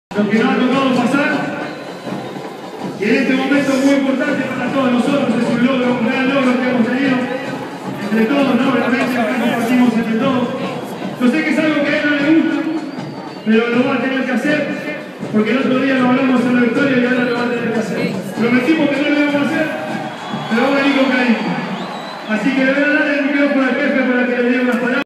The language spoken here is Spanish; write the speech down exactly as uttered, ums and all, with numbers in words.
Lo que nos ha tocado pasar, y en este momento muy importante para todos nosotros, es un logro, un gran logro que hemos tenido entre todos, ¿no? Realmente lo compartimos entre todos. Yo sé que es algo que a él no le gusta, pero lo va a tener que hacer, porque el otro día lo hablamos en la victoria y ahora lo va a tener que hacer. Prometimos que no lo íbamos a hacer, pero va a venir con cariño. Así que le voy a dar el micrófono al jefe para que le diga unas palabras.